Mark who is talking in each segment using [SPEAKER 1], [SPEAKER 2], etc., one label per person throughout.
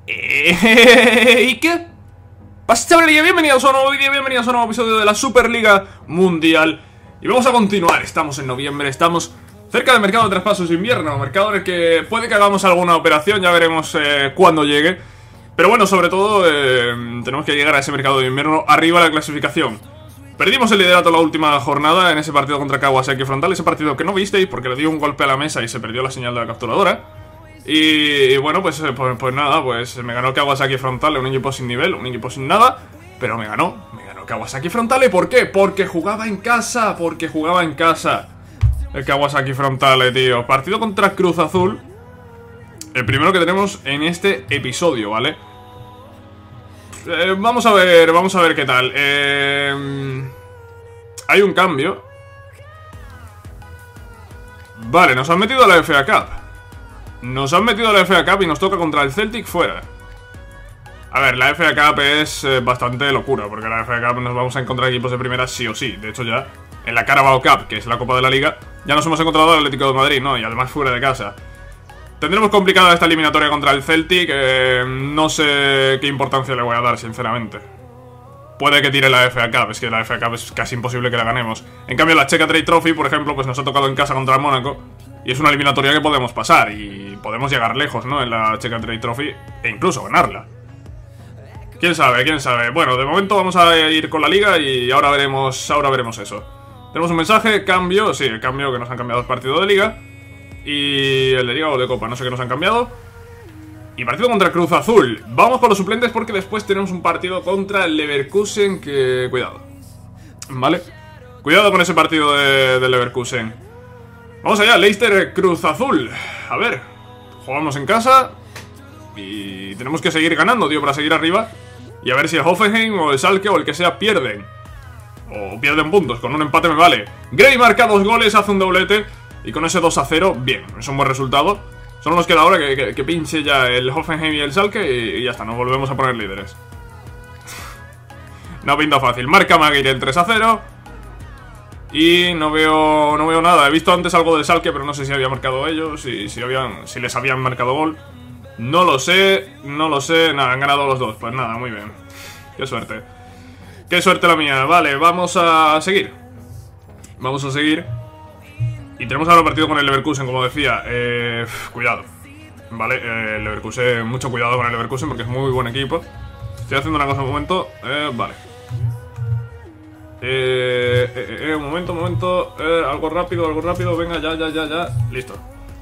[SPEAKER 1] ¿Y qué pasa, chavalería? Bienvenidos a un nuevo vídeo, bienvenidos a un nuevo episodio de la Superliga Mundial. Y vamos a continuar, estamos en noviembre, estamos cerca del mercado de traspasos de invierno. Mercado en el que puede que hagamos alguna operación, ya veremos cuándo llegue. Pero bueno, sobre todo tenemos que llegar a ese mercado de invierno arriba de la clasificación. Perdimos el liderato la última jornada en ese partido contra Kawasaki Frontale. Ese partido que no visteis porque le dio un golpe a la mesa y se perdió la señal de la capturadora. Y bueno, pues nada, pues me ganó Kawasaki Frontale, un equipo sin nivel, un equipo sin nada. Pero me ganó Kawasaki Frontale. ¿Por qué? Porque jugaba en casa, el Kawasaki Frontale, tío. Partido contra Cruz Azul. El primero que tenemos en este episodio, ¿vale? Vamos a ver qué tal. Hay un cambio. Vale, nos han metido a la FA Cup. Nos han metido a la FA Cup y nos toca contra el Celtic fuera. A ver, la FA Cup es bastante locura, porque en la FA Cup nos vamos a encontrar equipos de primera sí o sí. De hecho ya, en la Carabao Cup, que es la Copa de la Liga, ya nos hemos encontrado al Atlético de Madrid, ¿no? Y además fuera de casa. Tendremos complicada esta eliminatoria contra el Celtic. No sé qué importancia le voy a dar, sinceramente. Puede que tire la FA Cup, es que la FA Cup es casi imposible que la ganemos. En cambio la Checa Trade Trophy, por ejemplo, pues nos ha tocado en casa contra el Mónaco. Y es una eliminatoria que podemos pasar y podemos llegar lejos, ¿no? En la Checa Trade Trophy e incluso ganarla. ¿Quién sabe? ¿Quién sabe? Bueno, de momento vamos a ir con la liga y ahora veremos eso. Tenemos un mensaje, cambio, sí, el cambio que nos han cambiado el partido de liga. Y el de liga o de copa, no sé qué nos han cambiado. Y partido contra Cruz Azul. Vamos con los suplentes porque después tenemos un partido contra el Leverkusen que... Cuidado. ¿Vale? Cuidado con ese partido de Leverkusen. Vamos allá, Leicester Cruz Azul. A ver, jugamos en casa y tenemos que seguir ganando, tío, para seguir arriba. Y a ver si el Hoffenheim o el Schalke o el que sea pierden. O pierden puntos, con un empate me vale. Gray marca 2 goles, hace un doblete. Y con ese 2-0, bien, es un buen resultado. Solo nos queda ahora que pinche ya el Hoffenheim y el Schalke y ya está, nos volvemos a poner líderes. No pinta fácil, marca Maguire el 3-0. Y no veo nada. He visto antes algo del Schalke, pero no sé si había marcado ellos, si les habían marcado gol. No lo sé. Nada, han ganado los dos. Pues nada, muy bien. Qué suerte. Qué suerte la mía. Vale, vamos a seguir. Y tenemos ahora el partido con el Leverkusen, como decía. Cuidado. Vale, el Leverkusen, mucho cuidado con el Leverkusen porque es muy buen equipo. Estoy haciendo una cosa un momento. Vale. Un momento. Algo rápido. Venga, ya. Listo.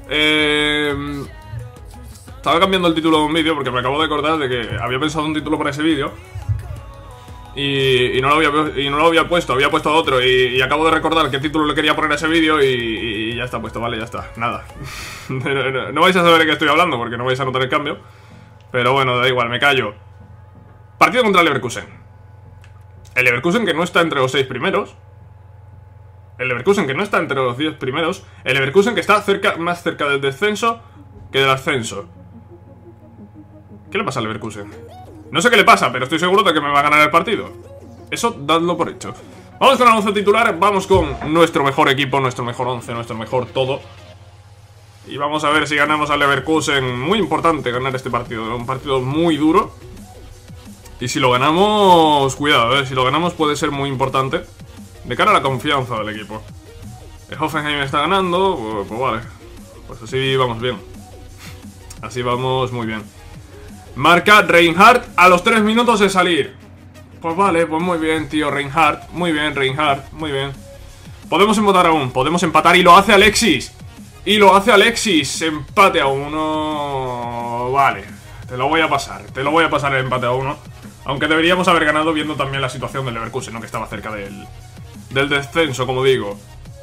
[SPEAKER 1] Estaba cambiando el título de un vídeo porque me acabo de acordar de que había pensado un título para ese vídeo. Y no lo había puesto, había puesto otro. Y acabo de recordar qué título le quería poner a ese vídeo y ya está puesto, vale, ya está. Nada. No vais a saber de qué estoy hablando porque no vais a notar el cambio. Pero bueno, da igual, me callo. Partido contra el Leverkusen. El Leverkusen que no está entre los 6 primeros. El Leverkusen que no está entre los 10 primeros. El Leverkusen que está más cerca del descenso que del ascenso. ¿Qué le pasa al Leverkusen? No sé qué le pasa, pero estoy seguro de que me va a ganar el partido. Eso, dadlo por hecho. Vamos con el 11 titular, vamos con nuestro mejor equipo, nuestro mejor 11, nuestro mejor todo. Y vamos a ver si ganamos al Leverkusen. Muy importante ganar este partido, un partido muy duro. Y si lo ganamos, cuidado, si lo ganamos puede ser muy importante de cara a la confianza del equipo. El Hoffenheim está ganando, pues vale. Pues así vamos bien. Así vamos muy bien. Marca Reinhardt a los 3 minutos de salir. Pues vale, pues muy bien, tío, Reinhardt. Muy bien, Reinhardt, muy bien. Podemos empatar aún, podemos empatar y lo hace Alexis. Empate a 1. Vale, te lo voy a pasar el empate a 1. Aunque deberíamos haber ganado viendo también la situación del Leverkusen, ¿no? Que estaba cerca del descenso, como digo.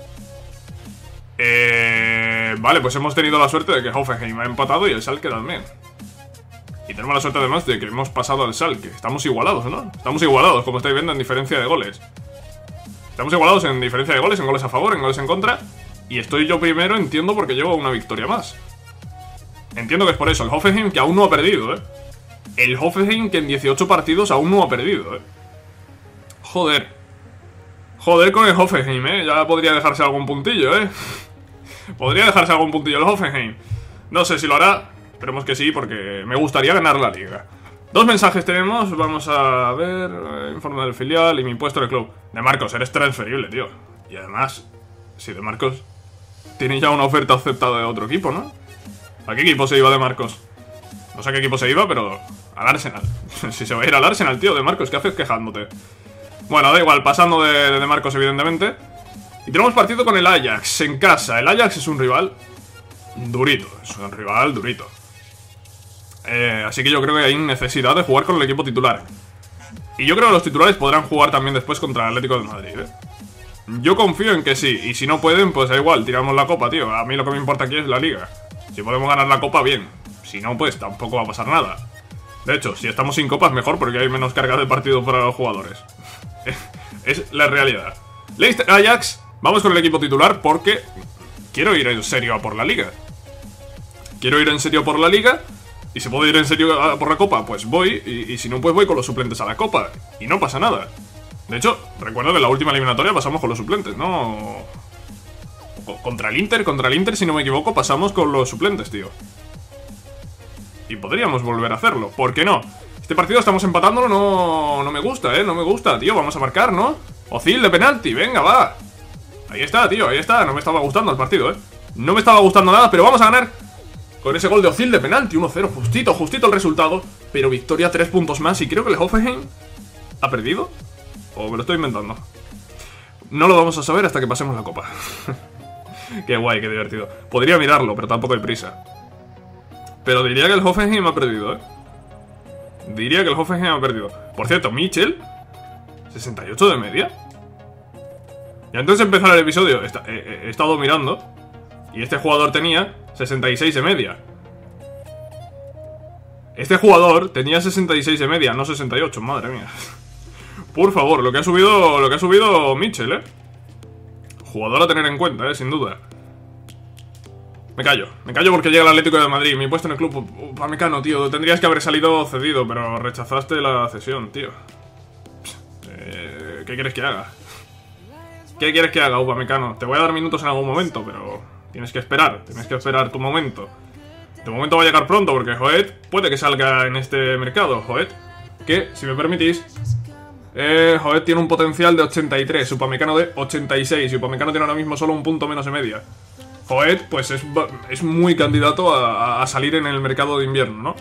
[SPEAKER 1] Vale, pues hemos tenido la suerte de que Hoffenheim ha empatado y el Schalke también. Y tenemos la suerte además de que hemos pasado al Schalke. Estamos igualados, ¿no? Estamos igualados, como estáis viendo, en diferencia de goles. Estamos igualados en diferencia de goles, en goles a favor, en goles en contra. Y estoy yo primero, entiendo, porque llevo una victoria más. Entiendo que es por eso. El Hoffenheim que aún no ha perdido, El Hoffenheim que en 18 partidos aún no ha perdido, Joder con el Hoffenheim, Ya podría dejarse algún puntillo, Podría dejarse algún puntillo el Hoffenheim. No sé si lo hará, Esperemos que sí, porque me gustaría ganar la liga. 2 mensajes tenemos, vamos a ver... informe del filial y mi puesto en el club. De Marcos, eres transferible, tío. Y además, si De Marcos tiene ya una oferta aceptada de otro equipo, ¿no? ¿A qué equipo se iba De Marcos? No sé a qué equipo se iba, pero al Arsenal. Si se va a ir al Arsenal, tío, De Marcos, ¿qué haces quejándote? Bueno, da igual, pasando de Marcos, evidentemente. Y tenemos partido con el Ajax en casa. El Ajax es un rival durito, es un rival durito. Así que yo creo que hay necesidad de jugar con el equipo titular. Y yo creo que los titulares podrán jugar también después contra el Atlético de Madrid, ¿eh? Yo confío en que sí, y si no pueden, pues da igual, tiramos la copa, tío. A mí lo que me importa aquí es la liga. Si podemos ganar la copa, bien. Si no, pues tampoco va a pasar nada. De hecho, si estamos sin copas, mejor, porque hay menos carga de partido para los jugadores. Es la realidad. Leicester Ajax, vamos con el equipo titular porque quiero ir en serio a por la liga. Quiero ir en serio por la liga. Y si puedo ir en serio a por la copa, pues voy. Y si no, pues voy con los suplentes a la copa. Y no pasa nada. De hecho, recuerdo que en la última eliminatoria pasamos con los suplentes, ¿no? Contra el Inter, si no me equivoco, pasamos con los suplentes, tío. Y podríamos volver a hacerlo, ¿por qué no? Este partido estamos empatándolo, no me gusta, no me gusta, tío. Vamos a marcar, ¿no? Ozil de penalti, venga, va. Ahí está, tío, ahí está. No me estaba gustando el partido, no me estaba gustando nada, pero vamos a ganar con ese gol de Ozil de penalti, 1-0, justito el resultado. Pero victoria, 3 puntos más. Y creo que el Hoffenheim ha perdido. ¿O me lo estoy inventando? No lo vamos a saber hasta que pasemos la copa. Qué guay, qué divertido. Podría mirarlo, pero tampoco hay prisa. Pero diría que el Hoffenheim ha perdido, Diría que el Hoffenheim ha perdido. Por cierto, Mitchell, 68 de media. Y antes de empezar el episodio he estado mirando. Y este jugador tenía 66 de media. Este jugador tenía 66 de media, no 68, madre mía. Por favor, lo que ha subido Mitchell, Jugador a tener en cuenta, sin duda. Me callo porque llega el Atlético de Madrid. Me he puesto en el club. Upamecano, tío, tendrías que haber salido cedido, pero rechazaste la cesión, tío. ¿Qué quieres que haga? ¿Qué quieres que haga, Upamecano? Te voy a dar minutos en algún momento, pero tienes que esperar tu momento. Tu momento va a llegar pronto, porque Joet puede que salga en este mercado. Joet, que, si me permitís, Joet tiene un potencial de 83, Upamecano de 86, y Upamecano tiene ahora mismo solo un punto menos de media. Joet, pues es muy candidato a salir en el mercado de invierno, ¿no?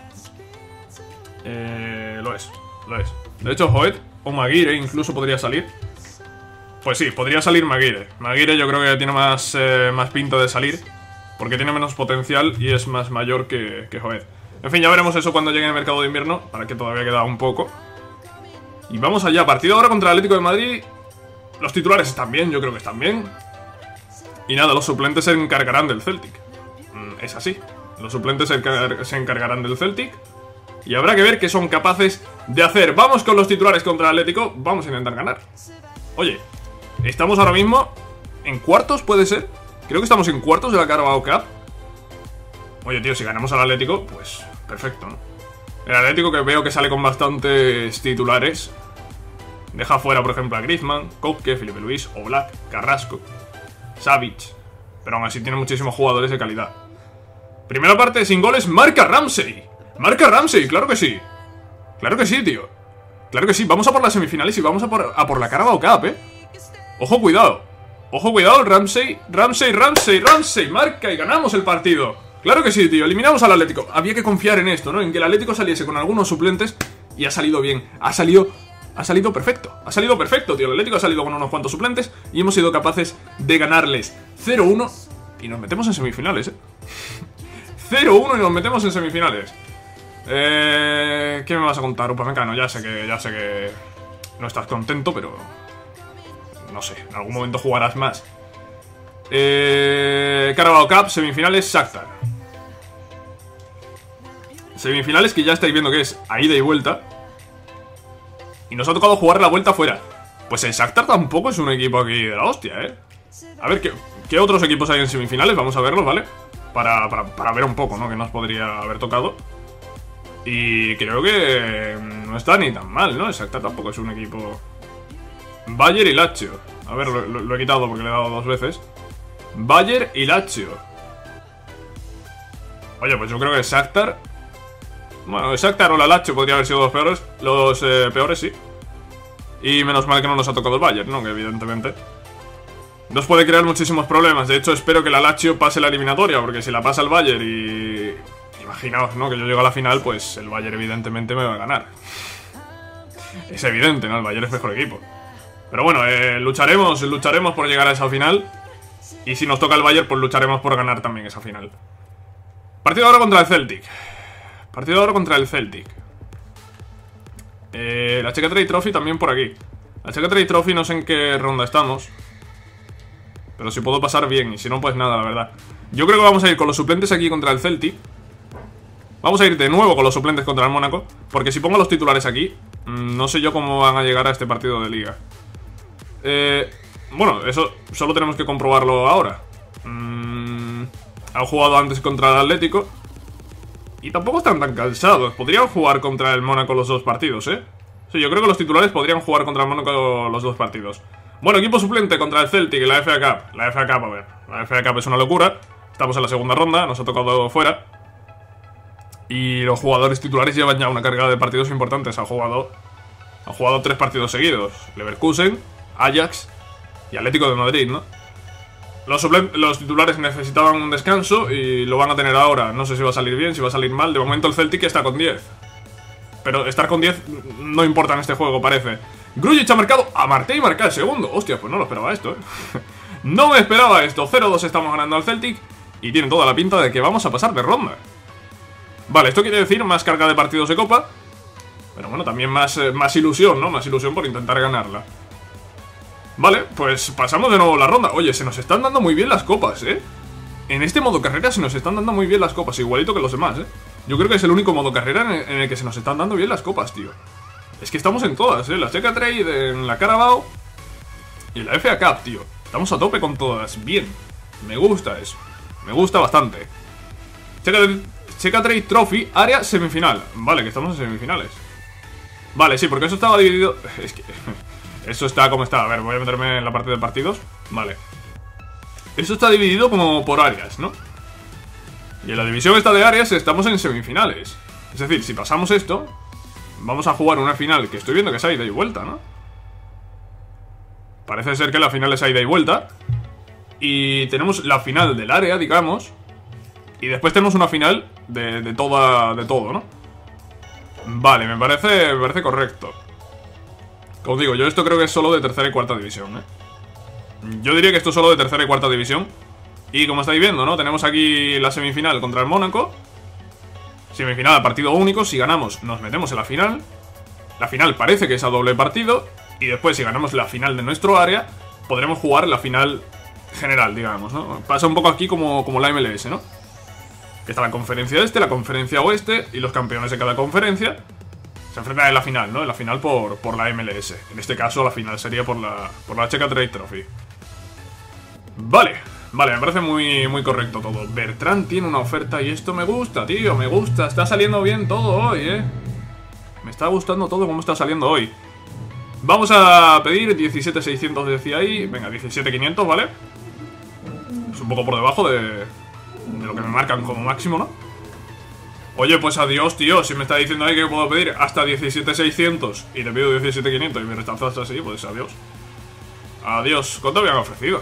[SPEAKER 1] Lo es. De hecho, Joet o Maguire incluso podría salir. Pues sí, podría salir Maguire. Maguire yo creo que tiene más pinta de salir, porque tiene menos potencial y es más mayor que Joet. En fin, ya veremos eso cuando llegue el mercado de invierno, para que todavía queda un poco. Y vamos allá, partido ahora contra el Atlético de Madrid. Los titulares están bien, yo creo que están bien. Y nada, los suplentes se encargarán del Celtic. Es así. Los suplentes se encargarán del Celtic. Y habrá que ver qué son capaces de hacer. Vamos con los titulares contra el Atlético. Vamos a intentar ganar. Oye, estamos ahora mismo en cuartos, ¿puede ser? Creo que estamos en cuartos de la Carabao Cup. Oye, tío, si ganamos al Atlético, pues perfecto, ¿no? El Atlético, que veo que sale con bastantes titulares. Deja fuera, por ejemplo, a Griezmann, Koke, Felipe Luis, Oblak, Carrasco, Savic. Pero aún así tiene muchísimos jugadores de calidad. Primera parte sin goles, marca Ramsey. Marca Ramsey, claro que sí. Claro que sí, tío. Claro que sí, vamos a por las semifinales y vamos a por la Carabao Cup, Ojo, cuidado. Ojo, cuidado, Ramsey, marca y ganamos el partido. Claro que sí, tío, eliminamos al Atlético. Había que confiar en esto, ¿no? En que el Atlético saliese con algunos suplentes. Y ha salido bien, ha salido perfecto. Ha salido perfecto, tío. El Atlético ha salido con unos cuantos suplentes y hemos sido capaces de ganarles 0-1 y nos metemos en semifinales, 0-1 y nos metemos en semifinales. ¿Qué me vas a contar, Upamecano? Ya sé que no estás contento, pero no sé, en algún momento jugarás más. Carabao Cup, semifinales, Shakhtar. Semifinales que ya estáis viendo que es a ida y vuelta. Y nos ha tocado jugar la vuelta fuera. Pues el Shakhtar tampoco es un equipo aquí de la hostia, A ver, ¿qué otros equipos hay en semifinales? Vamos a verlos, ¿vale? Para ver un poco, ¿no? Que nos podría haber tocado. Y creo que no está ni tan mal, ¿no? El Shakhtar tampoco es un equipo... Bayern y Lazio. A ver, lo he quitado porque le he dado 2 veces. Bayern y Lazio. Oye, pues yo creo que Shakhtar... Bueno, Shakhtar o la Lazio podría haber sido los peores. Los peores, sí. Y menos mal que no nos ha tocado el Bayern, ¿no? Que evidentemente nos puede crear muchísimos problemas. De hecho, espero que la Lazio pase la eliminatoria, porque si la pasa el Bayern y... Imaginaos, ¿no? Que yo llego a la final, pues el Bayern evidentemente me va a ganar. Es evidente, ¿no? El Bayern es mejor equipo. Pero bueno, lucharemos por llegar a esa final. Y si nos toca el Bayern, pues lucharemos por ganar también esa final. Partido ahora contra el Celtic. Partido ahora contra el Celtic. La Checkatrade Trophy también por aquí. La Checkatrade Trophy no sé en qué ronda estamos, pero si puedo pasar bien, y si no pues nada, la verdad. Yo creo que vamos a ir con los suplentes aquí contra el Celtic. Vamos a ir de nuevo con los suplentes contra el Mónaco, porque si pongo los titulares aquí, no sé yo cómo van a llegar a este partido de liga. Bueno, eso solo tenemos que comprobarlo ahora. Han jugado antes contra el Atlético y tampoco están tan cansados. Podrían jugar contra el Mónaco los dos partidos, ¿eh? Sí, yo creo que los titulares podrían jugar contra el Mónaco los dos partidos. Bueno, equipo suplente contra el Celtic y la FA Cup. La FA Cup, a ver, la FA Cup es una locura. Estamos en la segunda ronda, nos ha tocado fuera. Y los jugadores titulares llevan ya una carga de partidos importantes. Han jugado 3 partidos seguidos. Leverkusen, Ajax y Atlético de Madrid, ¿no? Los titulares necesitaban un descanso y lo van a tener ahora. No sé si va a salir bien, si va a salir mal. De momento el Celtic está con 10. Pero estar con 10 no importa en este juego, parece. Grujic ha marcado a Martí y marca el segundo. Hostia, pues no lo esperaba esto, No me esperaba esto. 0-2 estamos ganando al Celtic y tiene toda la pinta de que vamos a pasar de ronda. Vale, esto quiere decir más carga de partidos de Copa. Pero bueno, también más ilusión, ¿no? Más ilusión por intentar ganarla. Vale, pues pasamos de nuevo la ronda. Oye, se nos están dando muy bien las copas, En este modo carrera se nos están dando muy bien las copas. Igualito que los demás, Yo creo que es el único modo carrera en el que se nos están dando bien las copas, tío. Es que estamos en todas, La Checkatrade, en la Carabao y en la FA Cup, tío. Estamos a tope con todas, bien. Me gusta eso, me gusta bastante. Checkatrade Trophy, área semifinal. Vale, que estamos en semifinales. Vale, sí, porque eso estaba dividido. Es que... Eso está como está. A ver, voy a meterme en la parte de partidos. Vale. Eso está dividido como por áreas, ¿no? Y en la división esta de áreas estamos en semifinales. Es decir, si pasamos esto, vamos a jugar una final que estoy viendo que es a ida y vuelta, ¿no? Parece ser que la final es a ida y vuelta. Y tenemos la final del área, digamos. Y después tenemos una final de todo, ¿no? Vale, me parece correcto. Como digo, yo esto creo que es solo de tercera y cuarta división, Yo diría que esto es solo de tercera y cuarta división. Y como estáis viendo, ¿no? Tenemos aquí la semifinal contra el Mónaco. Semifinal a partido único. Si ganamos, nos metemos en la final. La final parece que es a doble partido. Y después, si ganamos la final de nuestro área, podremos jugar la final general, digamos, ¿no? Pasa un poco aquí como la MLS, ¿no? Que está la conferencia este, la conferencia oeste y los campeones de cada conferencia se enfrentan en la final, ¿no? En la final por la MLS. En este caso la final sería por la Checkatrade Trophy. Vale, me parece muy correcto todo. Bertrand tiene una oferta y esto me gusta, tío, me gusta. Está saliendo bien todo hoy, Me está gustando todo como está saliendo hoy. Vamos a pedir 17.600 decía ahí. Venga, 17.500, ¿vale? Es un poco por debajo de lo que me marcan como máximo, ¿no? Oye, pues adiós, tío. Si me está diciendo ahí que puedo pedir hasta 17.600 y te pido 17.500 y me rechazas así, pues adiós. Adiós. ¿Cuánto habían ofrecido?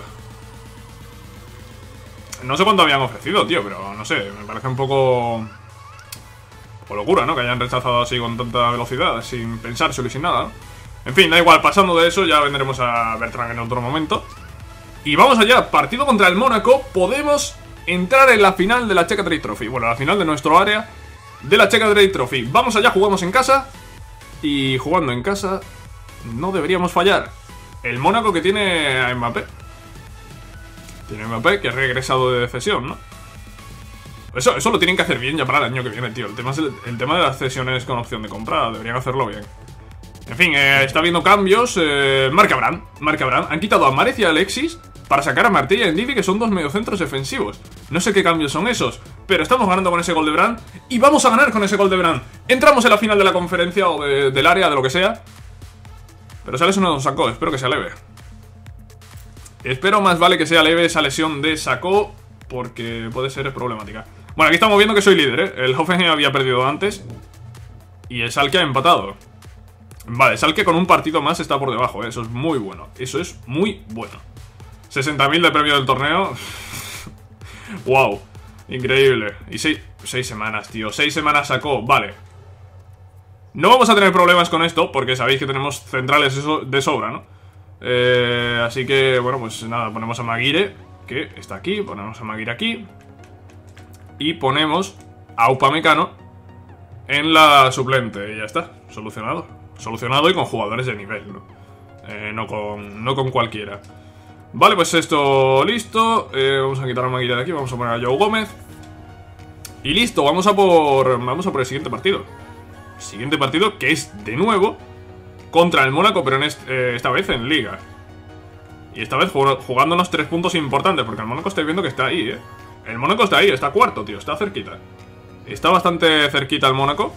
[SPEAKER 1] No sé cuánto habían ofrecido, tío, pero no sé. Me parece un poco locura, ¿no? Que hayan rechazado así con tanta velocidad, sin pensárselo y sin nada, ¿no? En fin, da igual. Pasando de eso, ya vendremos a Bertrand en otro momento. Y vamos allá. Partido contra el Mónaco. Podemos entrar en la final de la Checkatrade Trophy. Bueno, la final de nuestro área de la Checkatrade Trophy. Vamos allá, jugamos en casa. Y jugando en casa no deberíamos fallar. El Mónaco que tiene a Mbappé. Tiene a Mbappé que ha regresado de cesión, ¿no? Eso lo tienen que hacer bien ya para el año que viene, tío. El tema de las cesiones con opción de compra. Deberían hacerlo bien. En fin, está habiendo cambios. Marc Abraham. Han quitado a Mahrez y a Alexis para sacar a Martí y a Ndidi, que son dos mediocentros defensivos. No sé qué cambios son esos, pero estamos ganando con ese gol de Brand. Y vamos a ganar con ese gol de Brand. Entramos en la final de la conferencia o del área, de lo que sea. Pero esa lesión no nos sacó, espero que sea leve. Espero más vale que sea leve esa lesión de Sacó, porque puede ser problemática. Bueno, aquí estamos viendo que soy líder, ¿eh? El Hoffenheim había perdido antes y el Schalke ha empatado. Vale, Schalke con un partido más está por debajo, ¿eh? Eso es muy bueno. Eso es muy bueno. 60.000 de premio del torneo. Wow, increíble. Y 6 semanas, tío. 6 semanas sacó, vale. No vamos a tener problemas con esto, porque sabéis que tenemos centrales de sobra, ¿no? Así que, bueno, pues nada, ponemos a Maguire, que está aquí, ponemos a Maguire aquí. Y ponemos a Upamecano en la suplente, y ya está, solucionado. Solucionado y con jugadores de nivel, ¿no? No con cualquiera. Vale, pues esto listo. Vamos a quitar a Maguire de aquí, vamos a poner a Joe Gómez. Y listo, vamos a por el siguiente partido. Siguiente partido que es de nuevo contra el Mónaco, pero esta vez en Liga. Y esta vez jugándonos 3 puntos importantes, porque el Mónaco estáis viendo que está ahí, ¿eh? El Mónaco está ahí, está cuarto, tío, está cerquita. Está bastante cerquita el Mónaco.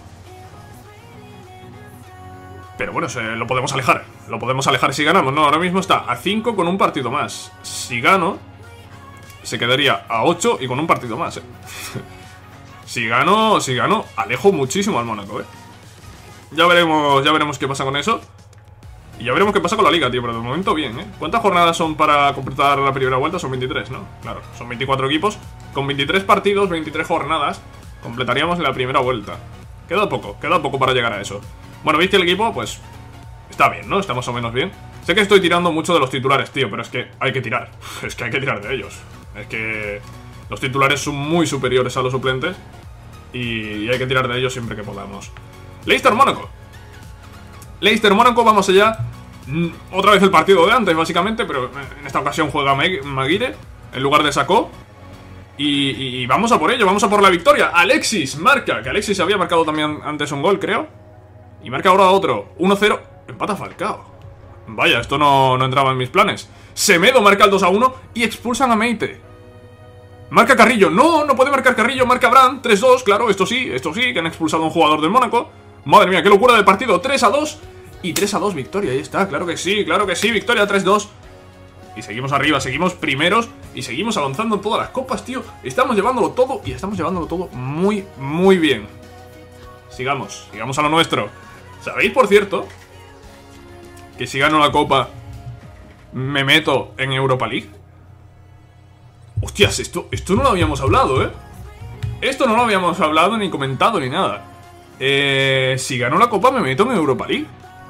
[SPEAKER 1] Pero bueno, lo podemos alejar. Lo podemos alejar si ganamos. No, ahora mismo está a 5 con un partido más. Si gano, se quedaría a 8 y con un partido más, Si gano, alejo muchísimo al Mónaco, Ya veremos qué pasa con eso. Y ya veremos qué pasa con la liga, tío. Pero de momento bien, ¿Cuántas jornadas son para completar la primera vuelta? Son 23, ¿no? Claro, son 24 equipos. Con 23 partidos, 23 jornadas, completaríamos la primera vuelta. Queda poco para llegar a eso. Bueno, ¿veis que el equipo? Pues está bien, ¿no? Está más o menos bien. Sé que estoy tirando mucho de los titulares, tío, pero es que hay que tirar. Es que hay que tirar de ellos. Es que los titulares son muy superiores a los suplentes y hay que tirar de ellos siempre que podamos. Leicester-Mónaco. Leicester-Mónaco, vamos allá. Otra vez el partido de antes, básicamente, pero en esta ocasión juega Maguire en lugar de Sakho. Y vamos a por ello, vamos a por la victoria. Alexis marca, que Alexis había marcado también antes un gol, creo. Y marca ahora otro, 1-0. Empata Falcao. Vaya, esto no entraba en mis planes. Semedo marca el 2-1 y expulsan a Meite. Marca Carrillo, no puede marcar Carrillo, marca Brandt, 3-2, claro, esto sí, que han expulsado a un jugador del Mónaco. Madre mía, qué locura del partido, 3-2. Y 3-2, victoria, ahí está, claro que sí, victoria 3-2. Y seguimos arriba, seguimos primeros y seguimos avanzando en todas las copas, tío. Estamos llevándolo todo y estamos llevándolo todo muy, muy bien. Sigamos a lo nuestro. ¿Sabéis, por cierto, que si gano la copa me meto en Europa League? Hostias, esto no lo habíamos hablado, Esto no lo habíamos hablado ni comentado ni nada. Si gano la copa me meto en Europa League.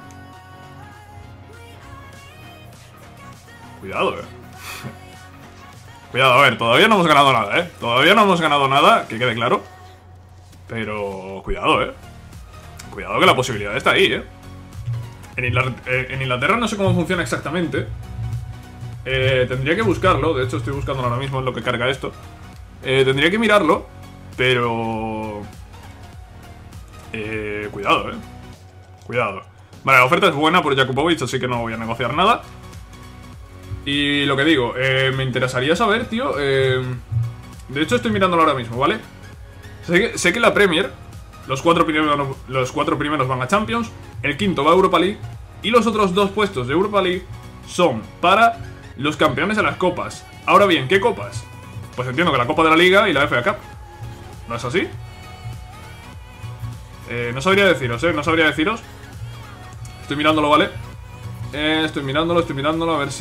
[SPEAKER 1] Cuidado, Cuidado, a ver, todavía no hemos ganado nada, Todavía no hemos ganado nada, que quede claro. Pero cuidado, Cuidado que la posibilidad está ahí, En Inglaterra no sé cómo funciona exactamente. Tendría que buscarlo. De hecho estoy buscándolo ahora mismo en lo que carga esto. Tendría que mirarlo. Pero... cuidado, Cuidado. Vale, la oferta es buena por Jakubovic, así que no voy a negociar nada. Y lo que digo, me interesaría saber, tío. De hecho estoy mirándolo ahora mismo, ¿vale? Sé que la Premier, los cuatro primeros van a Champions, el quinto va a Europa League y los otros 2 puestos de Europa League son para los campeones de las copas. Ahora bien, ¿qué copas? Pues entiendo que la Copa de la Liga y la FA Cup. ¿No es así? No sabría deciros, no sabría deciros. Estoy mirándolo, ¿vale? Estoy mirándolo, a ver.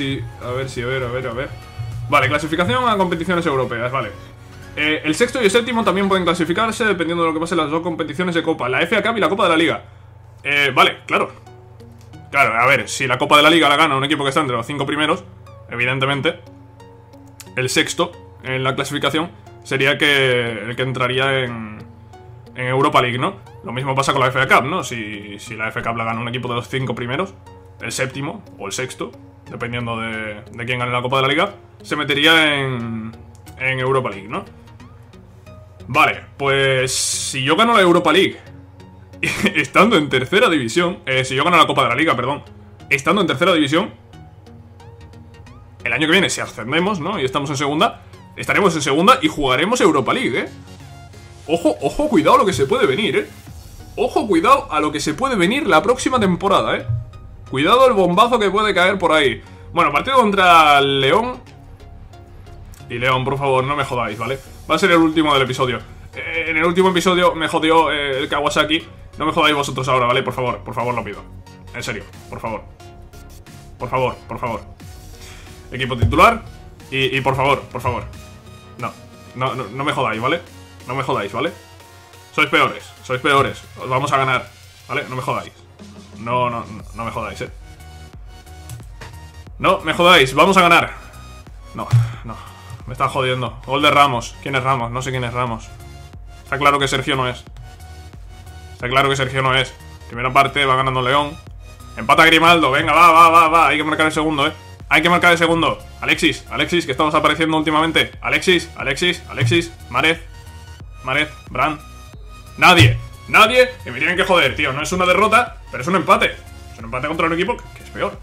[SPEAKER 1] Vale, clasificación a competiciones europeas, vale. El sexto y el séptimo también pueden clasificarse dependiendo de lo que pase en las 2 competiciones de Copa, la FA Cup y la Copa de la Liga. Vale, claro. Claro, a ver, si la Copa de la Liga la gana un equipo que está entre los 5 primeros, evidentemente, el sexto en la clasificación sería el que entraría en Europa League, ¿no? Lo mismo pasa con la FA Cup, ¿no? Si la FA Cup la gana un equipo de los 5 primeros, el séptimo o el sexto, dependiendo de quién gane la Copa de la Liga, se metería en Europa League, ¿no? Vale, pues si yo gano la Europa League estando en tercera división, si yo gano la Copa de la Liga, perdón, estando en tercera división, el año que viene, si ascendemos, ¿no? Y estamos en segunda, estaremos en segunda y jugaremos Europa League, Ojo, cuidado a lo que se puede venir, Ojo, cuidado a lo que se puede venir la próxima temporada, Cuidado el bombazo que puede caer por ahí. Bueno, partido contra el León. Y León, por favor, no me jodáis, ¿vale? Va a ser el último del episodio. en el último episodio me jodió el Kawasaki. No me jodáis vosotros ahora, ¿vale? Por favor, lo pido. En serio, por favor. Por favor. Equipo titular. Y por favor. No me jodáis, ¿vale? No me jodáis, ¿vale? Sois peores. Os vamos a ganar, ¿vale? No me jodáis. No me jodáis, No me jodáis, vamos a ganar. No, me están jodiendo. Gol de Ramos. ¿Quién es Ramos? No sé quién es Ramos. Está claro que Sergio no es. Primera parte, va ganando León. Empata Grimaldo, venga, va. Hay que marcar el segundo, Hay que marcar el segundo. Alexis, que estamos apareciendo últimamente. Alexis, Márez, Bran. Nadie. Y me tienen que joder, tío. No es una derrota, pero es un empate. Es un empate contra un equipo que es peor.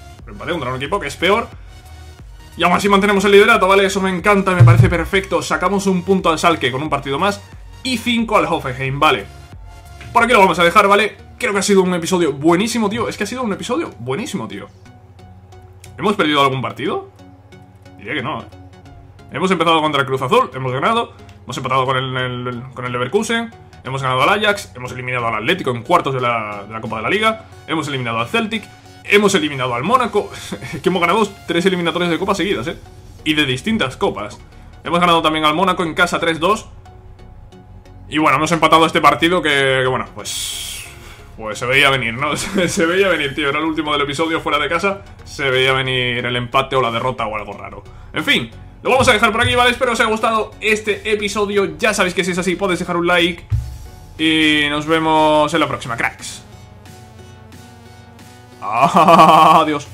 [SPEAKER 1] Y aún así mantenemos el liderato, ¿vale? Eso me encanta, me parece perfecto. Sacamos un punto al Schalke con un partido más y 5 al Hoffenheim, ¿vale? Por aquí lo vamos a dejar, ¿vale? Creo que ha sido un episodio buenísimo, tío. Es que ha sido un episodio buenísimo, tío. ¿Hemos perdido algún partido? Diría que no, Hemos empezado contra el Cruz Azul, hemos ganado. Hemos empatado con el Leverkusen. Hemos ganado al Ajax, hemos eliminado al Atlético en cuartos de la Copa de la Liga. Hemos eliminado al Celtic. Hemos eliminado al Mónaco. Que hemos ganado 3 eliminatorias de Copa seguidas, y de distintas copas. Hemos ganado también al Mónaco en casa 3-2. Y bueno, hemos empatado este partido que bueno, pues se veía venir, ¿no? Se veía venir, tío. Era el último del episodio fuera de casa. Se veía venir el empate o la derrota o algo raro. En fin, lo vamos a dejar por aquí, ¿vale? Espero os haya gustado este episodio. Ya sabéis que si es así, podéis dejar un like. Y nos vemos en la próxima, cracks. Adiós.